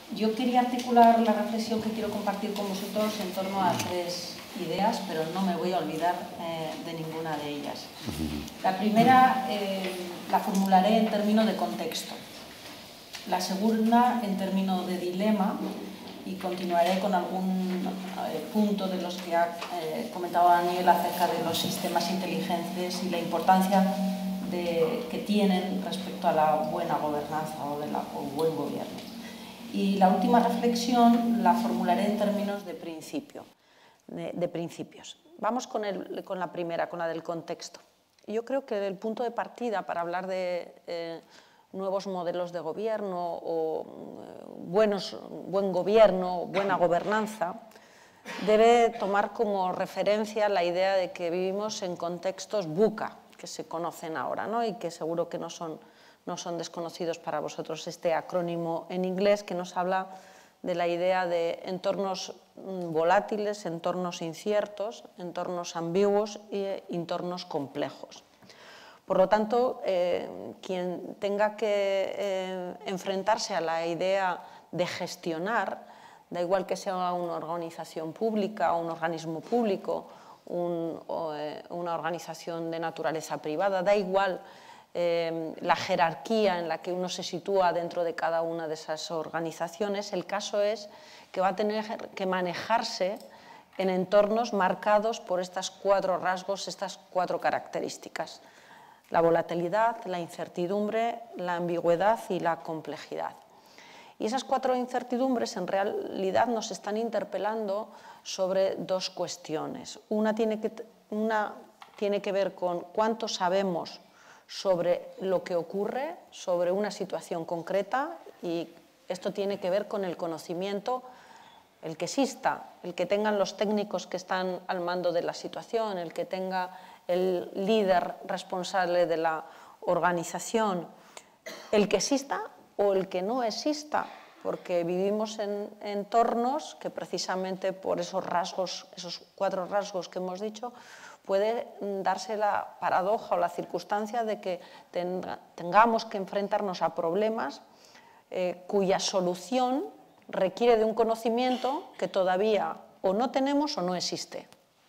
Yo quería articular la reflexión que quiero compartir con vosotros en torno a tres ideas, pero no me voy a olvidar de ninguna de ellas. La primera la formularé en términos de contexto, la segunda en términos de dilema, y continuaré con algún punto de los que ha comentado Daniel acerca de los sistemas inteligentes y la importancia que tienen respecto a la buena gobernanza o buen gobierno. Y la última reflexión la formularé en términos de principios. Vamos con la primera, con la del contexto. Yo creo que el punto de partida para hablar de nuevos modelos de gobierno o buen gobierno, buena gobernanza, debe tomar como referencia la idea de que vivimos en contextos VUCA, que se conocen ahora, ¿no? Y que seguro que no son desconocidos para vosotros, este acrónimo en inglés que nos habla de la idea de entornos volátiles, entornos inciertos, entornos ambiguos y entornos complejos. Por lo tanto, quien tenga que enfrentarse a la idea de gestionar, da igual que sea una organización pública o un organismo público, una organización de naturaleza privada, da igual la jerarquía en la que uno se sitúa dentro de cada una de esas organizaciones, el caso es que va a tener que manejarse en entornos marcados por estos cuatro rasgos, estas cuatro características: la volatilidad, la incertidumbre, la ambigüedad y la complejidad. Y esas cuatro incertidumbres en realidad nos están interpelando sobre dos cuestiones. Una tiene que ver con cuánto sabemos sobre lo que ocurre, sobre una situación concreta, y esto tiene que ver con el conocimiento, el que exista, el que tengan los técnicos que están al mando de la situación, el que tenga el líder responsable de la organización, el que exista o el que no exista, porque vivimos en entornos que precisamente por esos rasgos, esos cuatro rasgos que hemos dicho, puede darse la paradoja o la circunstancia de que tengamos que enfrentarnos a problemas cuya solución requiere de un conocimiento que todavía o no tenemos o no existe.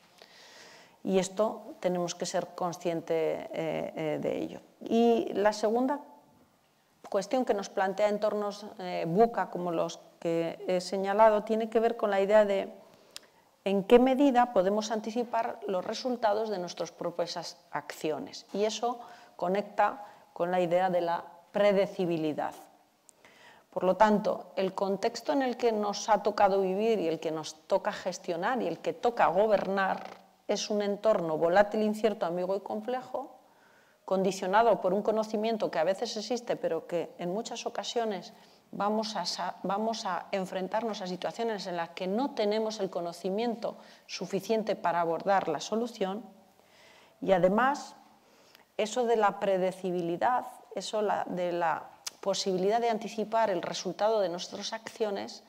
Y esto tenemos que ser conscientes de ello. Y la segunda cuestión que nos plantea entornos VUCA, como los que he señalado, tiene que ver con la idea de en qué medida podemos anticipar los resultados de nuestras propias acciones. Y eso conecta con la idea de la predecibilidad. Por lo tanto, el contexto en el que nos ha tocado vivir y el que nos toca gestionar y el que toca gobernar es un entorno volátil, incierto, ambiguo y complejo, condicionado por un conocimiento que a veces existe, pero que en muchas ocasiones vamos a enfrentarnos a situaciones en las que no tenemos el conocimiento suficiente para abordar la solución. Y además, eso de la predecibilidad, eso de la posibilidad de anticipar el resultado de nuestras acciones,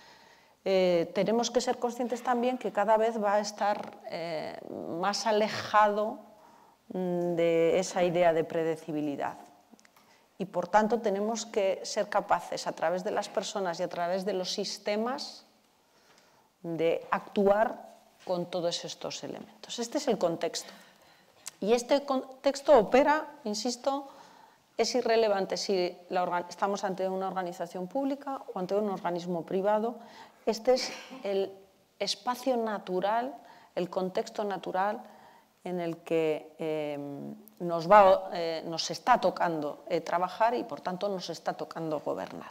tenemos que ser conscientes también que cada vez va a estar más alejado de esa idea de predecibilidad. Y por tanto tenemos que ser capaces a través de las personas y a través de los sistemas de actuar con todos estos elementos. Este es el contexto. Y este contexto opera, insisto, es irrelevante si estamos ante una organización pública o ante un organismo privado. Este es el espacio natural, el contexto natural en el que nos está tocando trabajar y, por tanto, nos está tocando gobernar.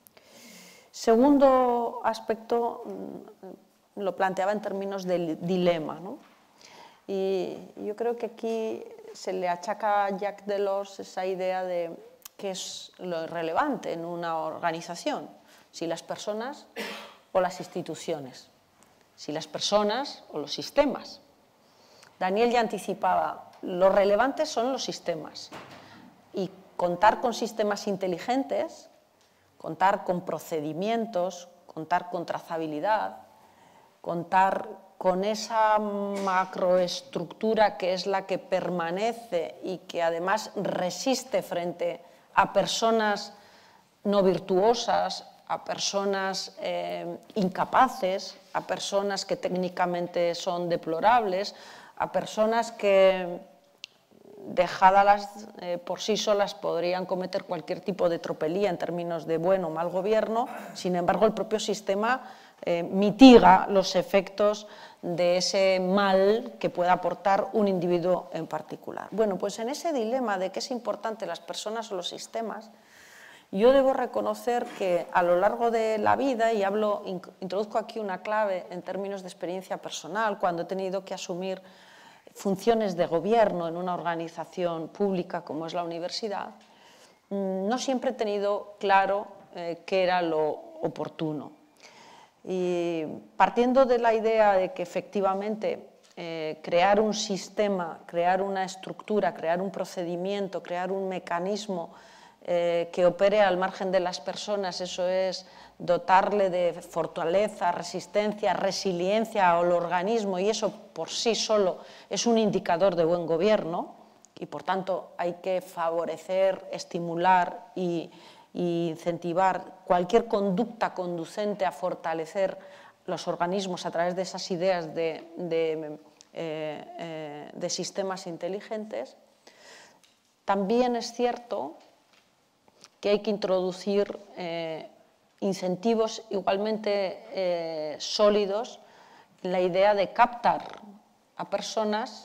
Segundo aspecto, lo planteaba en términos del dilema, ¿no? Y yo creo que aquí se le achaca a Jacques Delors esa idea de qué es lo relevante en una organización, si las personas o las instituciones, si las personas o los sistemas. Daniel ya anticipaba, lo relevante son los sistemas, y contar con sistemas inteligentes, contar con procedimientos, contar con trazabilidad, contar con esa macroestructura que es la que permanece y que además resiste frente a personas no virtuosas, a personas incapaces, a personas que técnicamente son deplorables, a personas que, dejadas por sí solas, podrían cometer cualquier tipo de tropelía en términos de buen o mal gobierno. Sin embargo, el propio sistema mitiga los efectos de ese mal que pueda aportar un individuo en particular. Bueno, pues en ese dilema de qué es importante, las personas o los sistemas, yo debo reconocer que a lo largo de la vida, y introduzco aquí una clave en términos de experiencia personal, cuando he tenido que asumir funciones de gobierno en una organización pública como es la universidad, no siempre he tenido claro qué era lo oportuno. Y partiendo de la idea de que efectivamente crear un sistema, crear una estructura, crear un procedimiento, crear un mecanismo que opere al margen de las personas, eso es dotarle de fortaleza, resistencia, resiliencia al organismo, y eso por sí solo es un indicador de buen gobierno, y por tanto hay que favorecer, estimular y incentivar cualquier conducta conducente a fortalecer los organismos a través de esas ideas de sistemas inteligentes. También es cierto que hay que introducir incentivos igualmente sólidos en la idea de captar a personas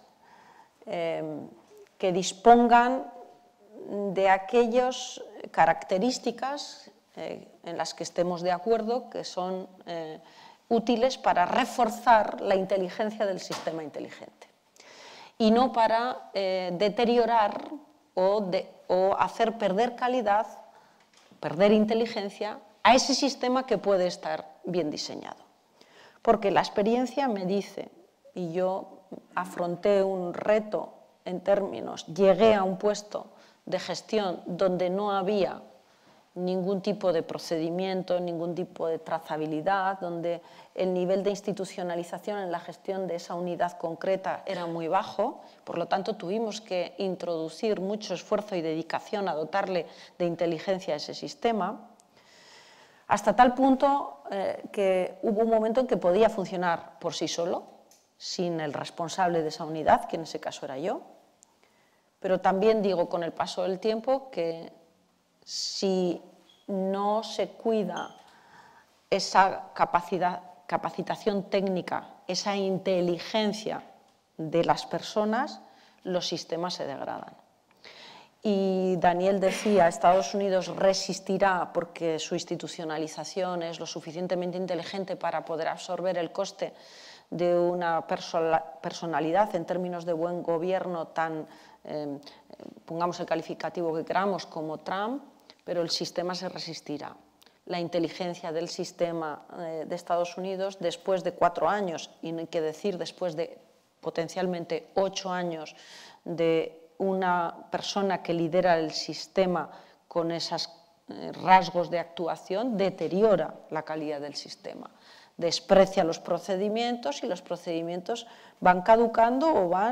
que dispongan de aquellas características en las que estemos de acuerdo, que son útiles para reforzar la inteligencia del sistema inteligente y no para deteriorar o hacer perder calidad, perder inteligencia a ese sistema que puede estar bien diseñado. Porque la experiencia me dice, y yo afronté un reto en términos, llegué a un puesto de gestión donde no había ningún tipo de procedimiento, ningún tipo de trazabilidad, donde el nivel de institucionalización en la gestión de esa unidad concreta era muy bajo, por lo tanto tuvimos que introducir mucho esfuerzo y dedicación a dotarle de inteligencia a ese sistema, hasta tal punto que hubo un momento en que podía funcionar por sí solo, sin el responsable de esa unidad, que en ese caso era yo, pero también digo con el paso del tiempo que si no se cuida esa capacitación técnica, esa inteligencia de las personas, los sistemas se degradan. Y Daniel decía, Estados Unidos resistirá porque su institucionalización es lo suficientemente inteligente para poder absorber el coste de una personalidad en términos de buen gobierno tan, pongamos el calificativo que queramos, como Trump, pero el sistema se resistirá. La inteligencia del sistema de Estados Unidos, después de 4 años, y no hay que decir después de potencialmente 8 años de una persona que lidera el sistema con esos rasgos de actuación, deteriora la calidad del sistema. Desprecia los procedimientos y los procedimientos van caducando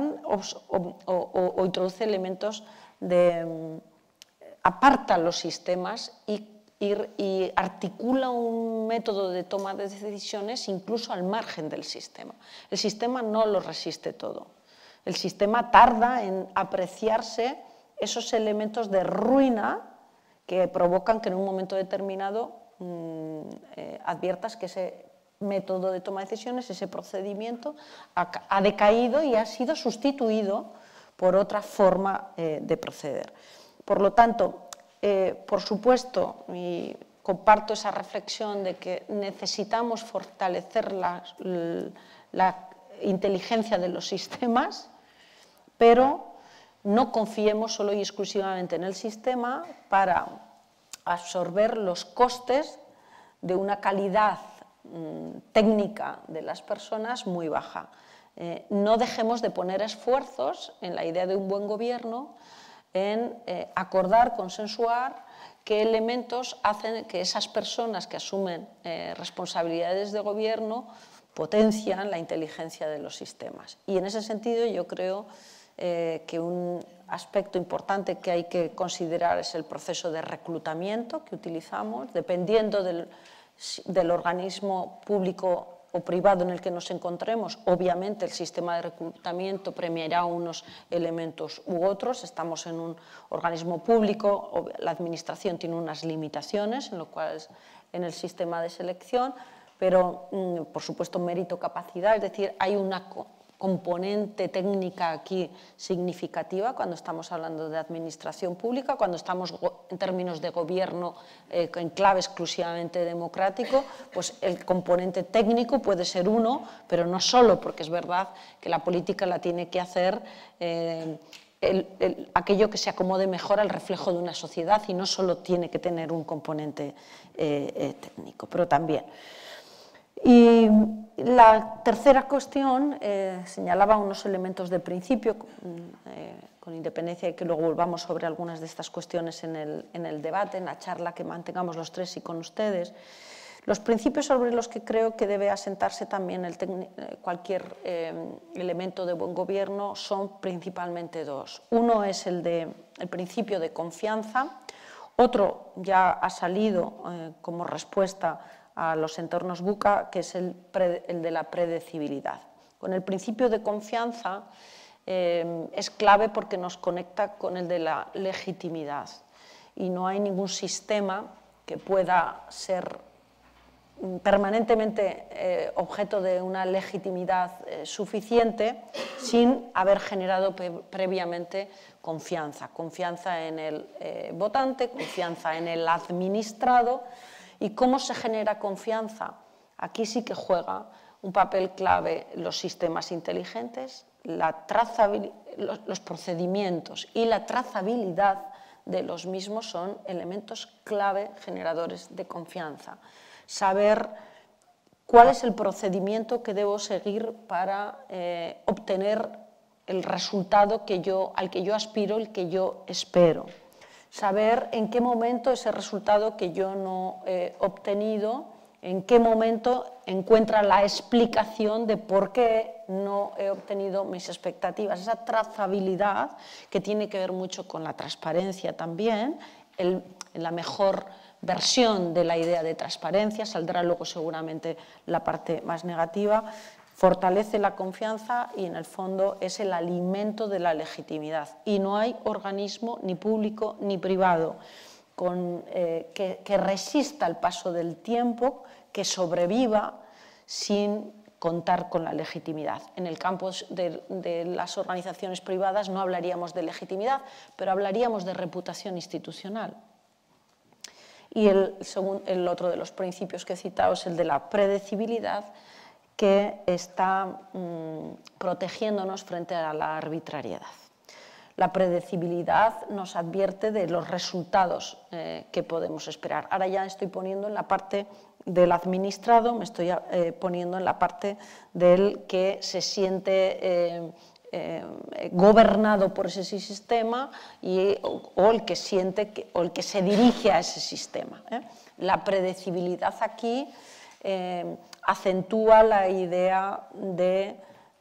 o introduce elementos de aparta los sistemas y articula un método de toma de decisiones incluso al margen del sistema. El sistema no lo resiste todo. El sistema tarda en apreciarse esos elementos de ruina que provocan que en un momento determinado adviertas que ese método de toma de decisiones, ese procedimiento, ha decaído y ha sido sustituido por otra forma de proceder. Por lo tanto, por supuesto, y comparto esa reflexión de que necesitamos fortalecer la inteligencia de los sistemas, pero no confiemos solo y exclusivamente en el sistema para absorber los costes de una calidad técnica de las personas muy baja. No dejemos de poner esfuerzos en la idea de un buen gobierno, en acordar, consensuar qué elementos hacen que esas personas que asumen responsabilidades de gobierno potencian la inteligencia de los sistemas. Y en ese sentido yo creo que un aspecto importante que hay que considerar es el proceso de reclutamiento que utilizamos, dependiendo del organismo público o privado en el que nos encontremos. Obviamente el sistema de reclutamiento premiará unos elementos u otros. Estamos en un organismo público, la administración tiene unas limitaciones en el sistema de selección, pero por supuesto mérito, capacidad, es decir, hay una componente técnica aquí significativa cuando estamos hablando de administración pública, cuando estamos en términos de gobierno en clave exclusivamente democrático, pues el componente técnico puede ser uno, pero no solo, porque es verdad que la política la tiene que hacer aquello que se acomode mejor al reflejo de una sociedad y no solo tiene que tener un componente técnico, pero también. Y la tercera cuestión señalaba unos elementos de principio, con independencia de que luego volvamos sobre algunas de estas cuestiones en el debate, en la charla que mantengamos los tres y con ustedes. Los principios sobre los que creo que debe asentarse también cualquier elemento de buen gobierno son principalmente dos. Uno es el principio de confianza, otro ya ha salido como respuesta a los entornos VUCA, que es el de la predecibilidad. Con el principio de confianza es clave porque nos conecta con el de la legitimidad y no hay ningún sistema que pueda ser permanentemente objeto de una legitimidad suficiente sin haber generado previamente confianza. Confianza en el votante, confianza en el administrado. ¿Y cómo se genera confianza? Aquí sí que juega un papel clave los sistemas inteligentes, los procedimientos y la trazabilidad de los mismos son elementos clave generadores de confianza. Saber cuál es el procedimiento que debo seguir para obtener el resultado al que yo aspiro, el que yo espero. Saber en qué momento ese resultado que yo no he obtenido, en qué momento encuentra la explicación de por qué no he obtenido mis expectativas. Esa trazabilidad que tiene que ver mucho con la transparencia también, en la mejor versión de la idea de transparencia, saldrá luego seguramente la parte más negativa, fortalece la confianza y en el fondo es el alimento de la legitimidad. Y no hay organismo ni público ni privado que resista el paso del tiempo, que sobreviva sin contar con la legitimidad. En el campo de las organizaciones privadas no hablaríamos de legitimidad, pero hablaríamos de reputación institucional. Y el otro de los principios que he citado es el de la predecibilidad, que está protegiéndonos frente a la arbitrariedad. La predecibilidad nos advierte de los resultados que podemos esperar. Ahora ya estoy poniendo en la parte del administrado, me estoy poniendo en la parte del que se siente gobernado por ese sistema o el que siente o el que se dirige a ese sistema. La predecibilidad aquí acentúa la idea de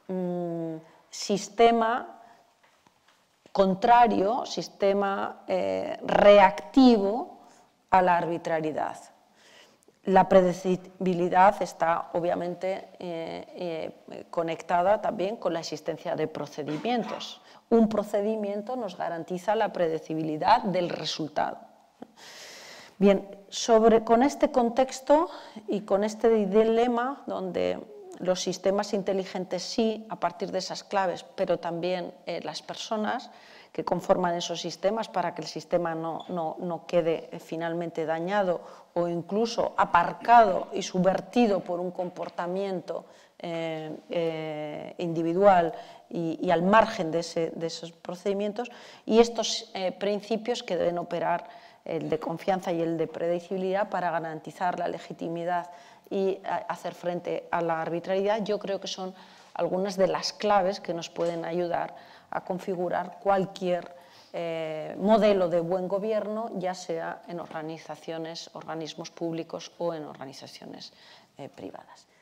sistema contrario, sistema reactivo a la arbitrariedad. La predecibilidad está obviamente conectada también con la existencia de procedimientos. Un procedimiento nos garantiza la predecibilidad del resultado. Bien, con este contexto y con este dilema donde los sistemas inteligentes sí, a partir de esas claves, pero también las personas que conforman esos sistemas para que el sistema no quede finalmente dañado o incluso aparcado y subvertido por un comportamiento individual y al margen de esos procedimientos, y estos principios que deben operar, el de confianza y el de predecibilidad, para garantizar la legitimidad y hacer frente a la arbitrariedad, yo creo que son algunas de las claves que nos pueden ayudar a configurar cualquier modelo de buen gobierno, ya sea en organizaciones, organismos públicos o en organizaciones privadas.